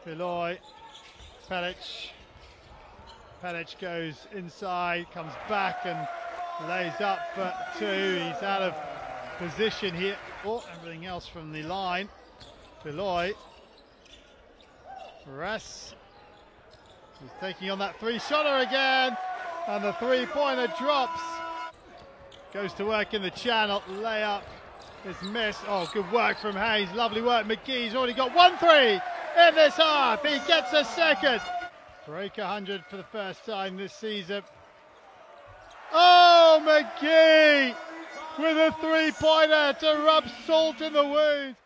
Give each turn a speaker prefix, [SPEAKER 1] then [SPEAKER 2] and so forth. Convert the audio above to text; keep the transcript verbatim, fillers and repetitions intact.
[SPEAKER 1] Beloy, Pelic. Pelic goes inside, comes back and lays up for two. He's out of position here. Oh, everything else from the line. Beloy. Ress. He's taking on that three-shotter again. And the three-pointer drops. Goes to work in the channel. Layup is missed. Oh, good work from Hayes. Lovely work. McGee's already got one three in this half. He gets a second. Break one hundred for the first time this season. Oh, McGee with a three-pointer to rub salt in the wound.